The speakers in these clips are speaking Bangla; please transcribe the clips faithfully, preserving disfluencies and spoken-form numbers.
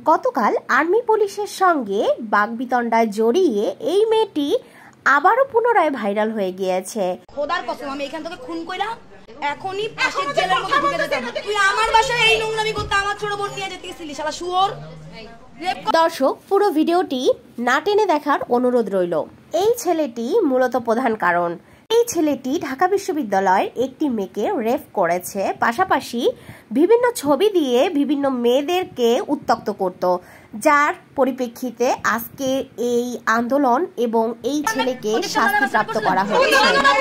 গতকাল আর্মি পুলিশের সঙ্গে বাগবিতণ্ডায় জড়িয়ে এই মেয়েটি আবারও পুনরায় ভাইরাল হয়ে গিয়েছে। খোদার কসম আমি এখান থেকে খুন কইরা এখনই পাশের জেলের মধ্যে ঢুকে যেতাম। তুই আমার বাসায় এই নোংরামি করতে আমার ছোট বোন নিয়ে যেতে গেছিলি শালা শুয়োর। দর্শক, পুরো ভিডিওটি না টেনে দেখার অনুরোধ রইল। এই ছেলেটি মূলত প্রধান কারণ। এই ছেলেটি ঢাকা বিশ্ববিদ্যালয়ের একটি মেয়েকে রেপ করেছে, পাশাপাশি বিভিন্ন ছবি দিয়ে বিভিন্ন মেয়েদেরকে উত্ত্যক্ত করত, যার পরিপ্রেক্ষিতে আজকে এই আন্দোলন এবং এই ছেলেকে শাস্তিপ্রাপ্ত করা হয়েছে।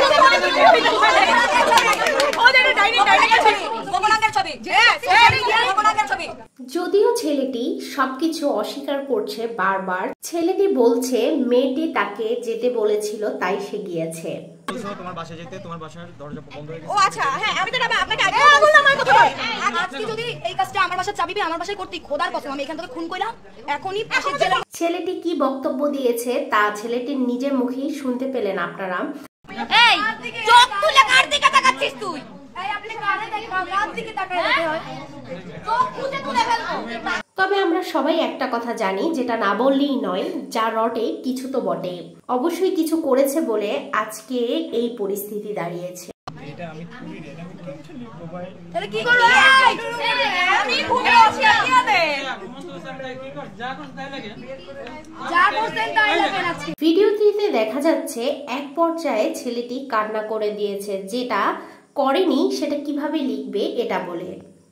যদিও ছেলেটি সবকিছু অস্বীকার করছে বারবার। ছেলেটি বলছে মেয়েটি তাকে যেতে বলেছিল, তাই সে গিয়েছে। তোমার বাসায় যেতে তোমার বাসার দরজা বন্ধ হয়ে গেছে। ও আচ্ছা, হ্যাঁ আমি তো আপনাকে আগে বললাম আমার কথা। আজকে যদি এই কাজটা আমার বাসায় চাবি আমার বাসায় করতে, খোদার কসম আমি এখান থেকে খুন কইরা এখনই পাশের জেলে। ছেলেটি কি বক্তব্য দিয়েছে তা ছেলেটির নিজের মুখেই শুনতে পেলেন আপনারা। এই চোখ তুলে কার দিকে তাকাচ্ছিস তুই? এই আপনি কারে দেখেন কার দিকে তাকায় রাখতে হয়? চোখ খুঁজে তুলে ফেলবো। তবে আমরা সবাই একটা কথা জানি, যেটা না বললেই নয়, যা রটে কিছু তো বটে। অবশ্যই কিছু করেছে বলে আজকে এই পরিস্থিতি দাঁড়িয়েছে। এটা আমি তুলি রে, আমি টেনশন নিব ভাই। তাহলে কি করব? আমি ঘুরে আসি কি হবে? কি কর যা কর তাই লাগে। যা করছেন তাই লাগে আজকে। ভিডিওটিতে দেখা যাচ্ছে এক পর্যায়ে ছেলেটি কান্না করে দিয়েছে, যেটা করেনি সেটা কিভাবে লিখবে এটা বলে।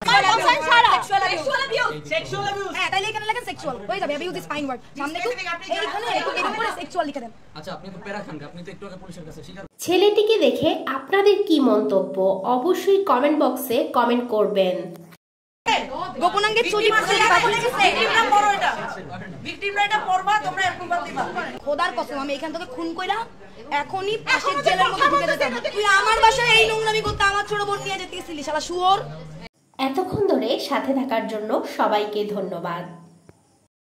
ছেলেটিকে দেখে আপনাদের কি মন্তব্য অবশ্যই কমেন্ট বক্সে কমেন্ট করবেন। গোপনাঙ্গের চুরি খোদার কসম আমি এখান থেকে খুন কইরা এখনই পাশের জেলের মধ্যে ঢুকে যেতাম। তুই আমার বাসায় এই নোংরামি করতে আমার ছোট বোন নিয়ে যেতে গেছিলি শালা শুয়োর। এতক্ষণ ধরে সাথে থাকার জন্য সবাইকে ধন্যবাদ।